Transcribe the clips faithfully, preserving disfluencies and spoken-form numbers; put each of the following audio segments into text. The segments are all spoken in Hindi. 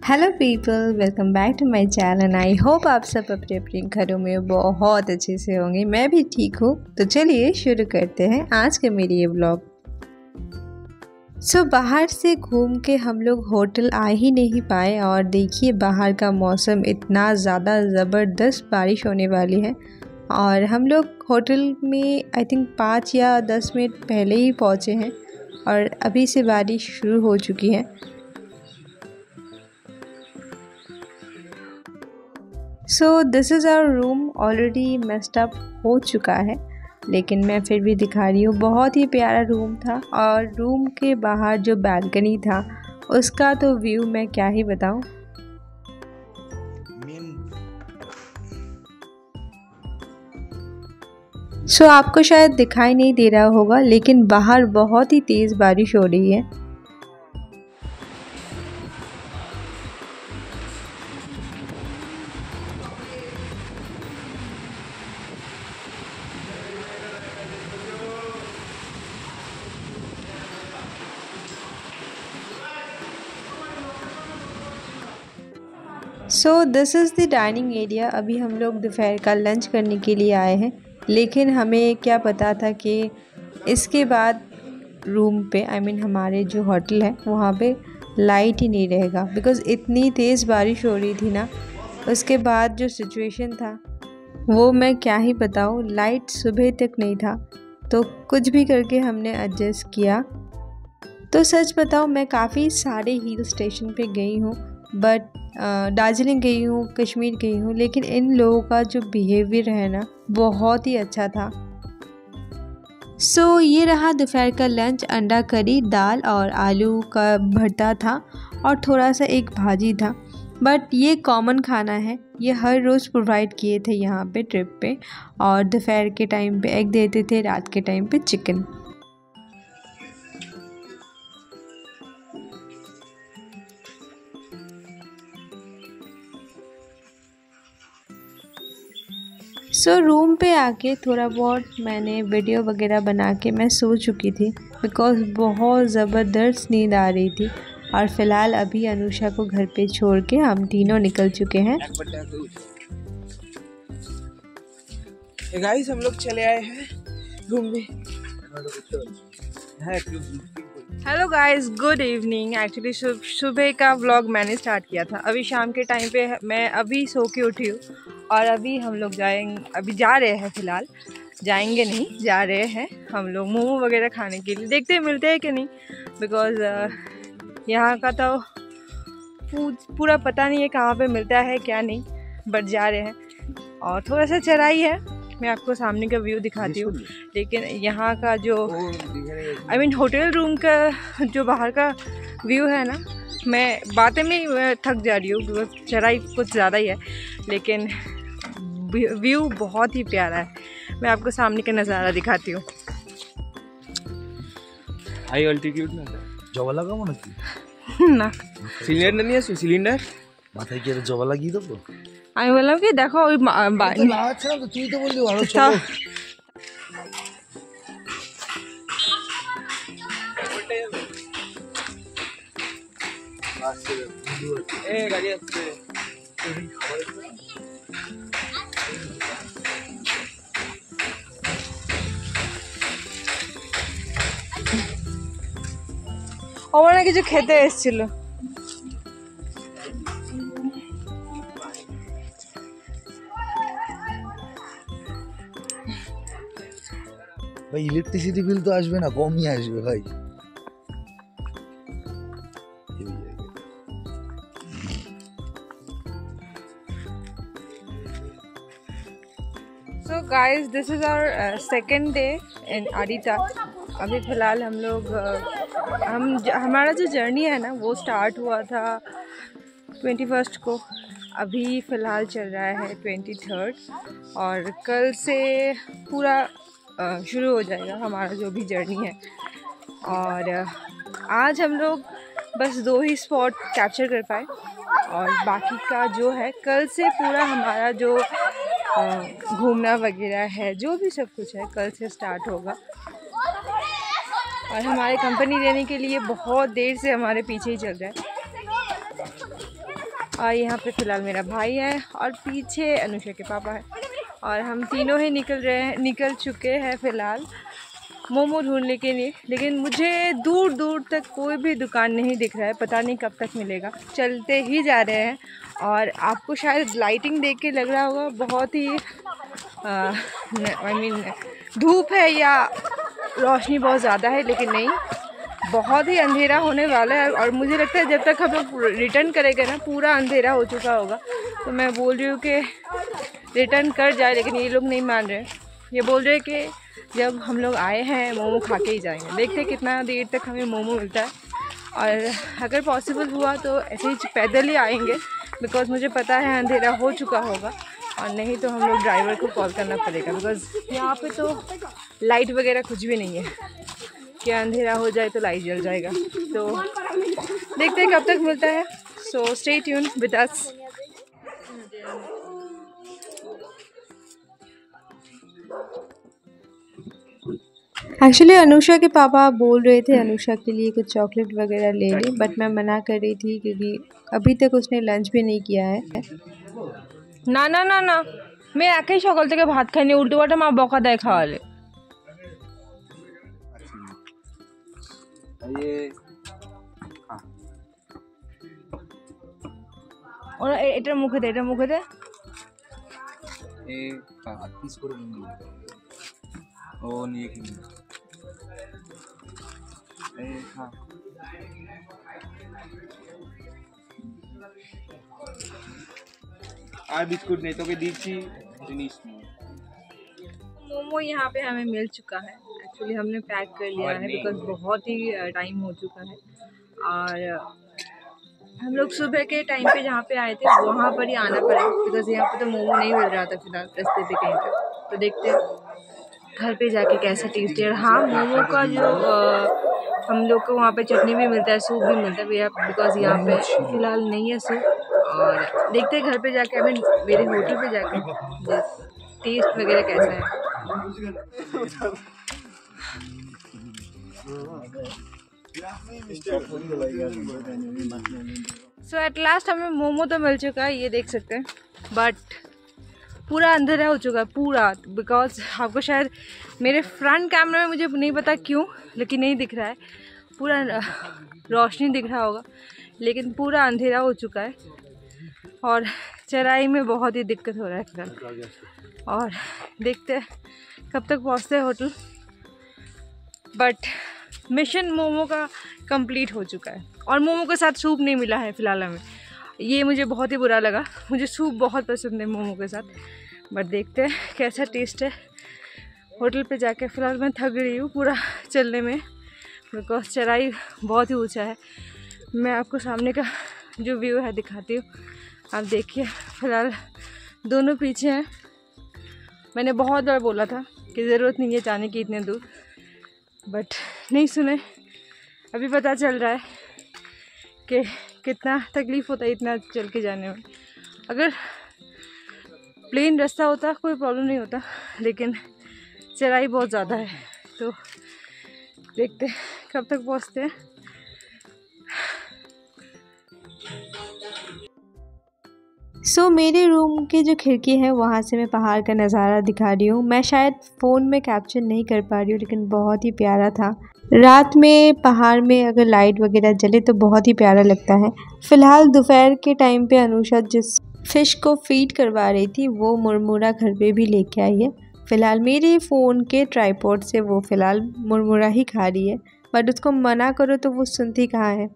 Hello people, welcome back to my channel. I hope आप सब अपने अपने घरों में बहुत अच्छे से होंगे। मैं भी ठीक हूँ। तो चलिए शुरू करते हैं आज के मेरी ये ब्लॉग। सो so, बाहर से घूम के हम लोग होटल आ ही नहीं पाए और देखिए बाहर का मौसम इतना ज़्यादा ज़बरदस्त, बारिश होने वाली है। और हम लोग होटल में आई थिंक पाँच या दस मिनट पहले ही पहुँचे हैं और अभी से बारिश शुरू हो चुकी है। So this is our room, already messed up हो चुका है, लेकिन मैं फिर भी दिखा रही हूँ। बहुत ही प्यारा रूम था और रूम के बाहर जो बालकनी था उसका तो व्यू मैं क्या ही बताऊँ। सो so, आपको शायद दिखाई नहीं दे रहा होगा, लेकिन बाहर बहुत ही तेज़ बारिश हो रही है। So this is the dining area. अभी हम लोग दोपहर का लंच करने के लिए आए हैं, लेकिन हमें क्या पता था कि इसके बाद रूम पे आई I मीन mean, हमारे जो होटल है वहाँ पे लाइट ही नहीं रहेगा, बिकॉज़ इतनी तेज़ बारिश हो रही थी ना। उसके बाद जो सिचुएशन था वो मैं क्या ही बताऊँ। लाइट सुबह तक नहीं था, तो कुछ भी करके हमने एडजस्ट किया। तो सच बताऊँ, मैं काफ़ी सारे हिल स्टेशन पे गई हूँ, बट दार्जिलिंग गई हूँ, कश्मीर गई हूँ, लेकिन इन लोगों का जो बिहेवियर है ना बहुत ही अच्छा था। सो so, ये रहा दोपहर का लंच। अंडा करी, दाल और आलू का भरता था और थोड़ा सा एक भाजी था। बट ये कॉमन खाना है, ये हर रोज़ प्रोवाइड किए थे यहाँ पे ट्रिप पे। और दोपहर के टाइम पे एग देते थे, रात के टाइम पे चिकन। सो so, रूम पे आके थोड़ा बहुत मैंने वीडियो वगैरह बना के मैं सो चुकी थी, बिकॉज़ बहुत ज़बरदस्त नींद आ रही थी। और फ़िलहाल अभी अनुषा को घर पे छोड़ के हम तीनों निकल चुके हैं। गाइस, हम लोग चले आए हैं घूमने। Hello guys, good evening. Actually सुबह का व्लॉग मैंने स्टार्ट किया था, अभी शाम के टाइम पे मैं अभी सो के उठी हूँ और अभी हम लोग जाएंगे, अभी जा रहे हैं, फ़िलहाल जाएंगे नहीं, जा रहे हैं हम लोग मोमो वगैरह खाने के लिए। देखते हैं मिलते हैं कि नहीं, बिकॉज़ यहाँ का तो पूरा पता नहीं है कहाँ पे मिलता है क्या नहीं, बट जा रहे हैं। और थोड़ा सा चढ़ाई है, मैं आपको सामने का व्यू दिखाती हूँ। लेकिन यहाँ का जो आई मीन होटल रूम का जो बाहर का व्यू है ना, मैं बातें में थक जा रही हूँ, चढ़ाई कुछ ज़्यादा ही है, लेकिन व्यू बहुत ही प्यारा है। मैं आपको सामने का नज़ारा दिखाती हूँ। हाई अल्टीट्यूड ना जवा লাগা মনে কি না সিলিন্ডার নিয়ে আসো, সিলিন্ডার মাথায় কি জবা লাগিয়ে দেবো? আমি বললাম কি দেখো ওই লাগাচ্ছে না তো, তুই তো বললি ভালো চলো। এ গাড়ি আসছে। ওরা কিছু খেতে এসেছিল। ভাই ইলেকট্রিসিটি বিল তো আসবে না, কমই আসবে ভাই। So guys, this is our second day in अरीता। अभी फ़िलहाल हम लोग uh, हम हमारा जो जर्नी है ना वो स्टार्ट हुआ था ट्वेंटी फर्स्ट को, अभी फ़िलहाल चल रहा है ट्वेंटी थर्ड और कल से पूरा uh, शुरू हो जाएगा हमारा जो भी जर्नी है। और uh, आज हम लोग बस दो ही स्पॉट कैप्चर कर पाए और बाकी का जो है कल से पूरा हमारा जो घूमना वगैरह है, जो भी सब कुछ है, कल से स्टार्ट होगा। और हमारे कंपनी देने के लिए बहुत देर से हमारे पीछे ही चल रहा है। और यहाँ पे फ़िलहाल मेरा भाई है और पीछे अनुषा के पापा है और हम तीनों ही निकल रहे हैं निकल चुके हैं फ़िलहाल मोमो ढूंढने के लिए। लेकिन मुझे दूर दूर तक कोई भी दुकान नहीं दिख रहा है, पता नहीं कब तक मिलेगा। चलते ही जा रहे हैं और आपको शायद लाइटिंग देख के लग रहा होगा बहुत ही आई मीन धूप है या रोशनी बहुत ज़्यादा है, लेकिन नहीं, बहुत ही अंधेरा होने वाला है। और मुझे लगता है जब तक हम लोग रिटर्न करेंगे ना पूरा अंधेरा हो चुका होगा। तो मैं बोल रही हूँ कि रिटर्न कर जाए, लेकिन ये लोग नहीं मान रहे। ये बोल रहे कि जब हम लोग आए हैं मोमो खा के ही जाएंगे। देखते हैं कितना देर तक हमें मोमो मिलता है और अगर पॉसिबल हुआ तो ऐसे ही पैदल ही आएंगे, बिकॉज़ मुझे पता है अंधेरा हो चुका होगा। और नहीं तो हम लोग ड्राइवर को कॉल करना पड़ेगा, बिकॉज़ यहाँ पे तो लाइट वगैरह कुछ भी नहीं है कि अंधेरा हो जाए तो लाइट जल जाएगा। तो देखते हैं कब तक मिलता है। So stay tuned with us. Actually Anusha के पापा बोल रहे थे अनुषा के लिए कुछ चॉकलेट वगैरह ले ली, बट मैं मना कर रही थी क्योंकि अभी तक उसने लंच भी नहीं किया है। ना ना ना ना मैं एके सकाल থেকে ভাত খাইনি, উল্টো পাল্টা মা বকা দেয় খাওয়ালে। ওরা এটা মুখে দে, এটা মুখে দে। এ আট পিস করে নিয়ে ও নিয়ে কি এ হ্যাঁ আর বিস্কুট নেই তোকে দিচ্ছি জিনিস নিয়ে। मोमो यहाँ पे हमें मिल चुका है। एक्चुअली हमने पैक कर लिया है बिकॉज बहुत ही टाइम हो चुका है। और हम लोग सुबह के टाइम पे जहाँ पे आए थे वहाँ पर ही आना पड़ा, बिकॉज यहाँ पे तो मोमो नहीं मिल रहा था फिलहाल रास्ते पे कहीं पे। तो देखते हैं घर पे जाके कैसा टेस्ट है। हाँ मोमो का जो आ, हम लोग को वहाँ पे चटनी भी मिलता है, सूप भी मिलता है भैया, बिकॉज यहाँ पे फ़िलहाल नहीं है सूप। और देखते हैं घर पे जाके, हमें मेरे होटल पे जाके टेस्ट वगैरह कैसा है। सो एट लास्ट हमें मोमो तो मिल चुका है, ये देख सकते हैं, बट पूरा अंधेरा हो चुका है पूरा। बिकॉज आपको शायद मेरे फ्रंट कैमरा में मुझे नहीं पता क्यों लेकिन नहीं दिख रहा है, पूरा रोशनी दिख रहा होगा लेकिन पूरा अंधेरा हो चुका है। और चराई में बहुत ही दिक्कत हो रहा है फिलहाल। और देखते हैं कब तक पहुंचते हैं होटल। बट मिशन मोमो का कंप्लीट हो चुका है और मोमो के साथ सूप नहीं मिला है फ़िलहाल हमें। ये मुझे बहुत ही बुरा लगा, मुझे सूप बहुत पसंद है मोमो के साथ। बट देखते हैं कैसा टेस्ट है होटल पे जाके। फ़िलहाल मैं थक रही हूँ पूरा चलने में, बिकॉज चढ़ाई बहुत ही ऊंचा है। मैं आपको सामने का जो व्यू है दिखाती हूँ, आप देखिए। फ़िलहाल दोनों पीछे हैं। मैंने बहुत बार बोला था कि ज़रूरत नहीं है जाने की इतने दूर, बट नहीं सुने। अभी पता चल रहा है कि कितना तकलीफ़ होता है इतना चल के जाने में। अगर प्लेन रास्ता होता कोई प्रॉब्लम नहीं होता, लेकिन चढ़ाई बहुत ज़्यादा है। तो देखते हैं कब तक पहुँचते हैं। सो so, मेरे रूम की जो खिड़की है वहाँ से मैं पहाड़ का नज़ारा दिखा रही हूँ। मैं शायद फ़ोन में कैप्चर नहीं कर पा रही हूँ, लेकिन बहुत ही प्यारा था। रात में पहाड़ में अगर लाइट वगैरह जले तो बहुत ही प्यारा लगता है। फ़िलहाल दोपहर के टाइम पे अनुषा जिस फ़िश को फीड करवा रही थी वो मुरमुरा घर पे भी लेके आई है। फ़िलहाल मेरे फ़ोन के ट्राइपॉड से वो फ़िलहाल मुरमुरा ही खा रही है, बट उसको मना करो तो वो सुनती कहाँ है।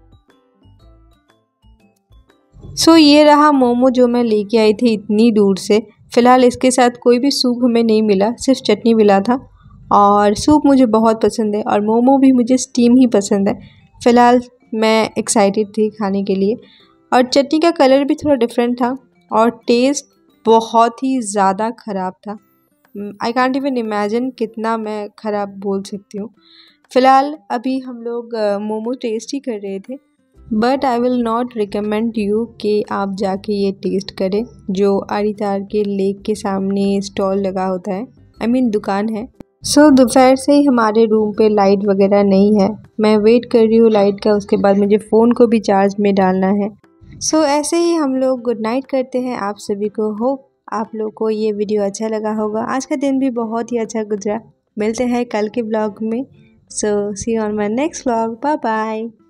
सो so, ये रहा मोमो जो मैं लेके आई थी इतनी दूर से। फ़िलहाल इसके साथ कोई भी सूप हमें नहीं मिला, सिर्फ चटनी मिला था। और सूप मुझे बहुत पसंद है और मोमो भी मुझे स्टीम ही पसंद है। फ़िलहाल मैं एक्साइटेड थी खाने के लिए। और चटनी का कलर भी थोड़ा डिफरेंट था और टेस्ट बहुत ही ज़्यादा ख़राब था। आई कांट इवन इमेजिन कितना मैं ख़राब बोल सकती हूँ। फ़िलहाल अभी हम लोग मोमो टेस्ट ही कर रहे थे, but I will not recommend you कि आप जाके ये टेस्ट करें। जो आड़ीतार के लेक के सामने स्टॉल लगा होता है, आई मीन दुकान है। सो so, दोपहर से ही हमारे रूम पे लाइट वगैरह नहीं है। मैं वेट कर रही हूँ लाइट का, उसके बाद मुझे फ़ोन को भी चार्ज में डालना है। सो so, ऐसे ही हम लोग गुड नाइट करते हैं आप सभी को। होप आप लोग को ये वीडियो अच्छा लगा होगा। आज का दिन भी बहुत ही अच्छा गुजरा। मिलते हैं कल के ब्लॉग में। So see on my next vlog. Bye bye.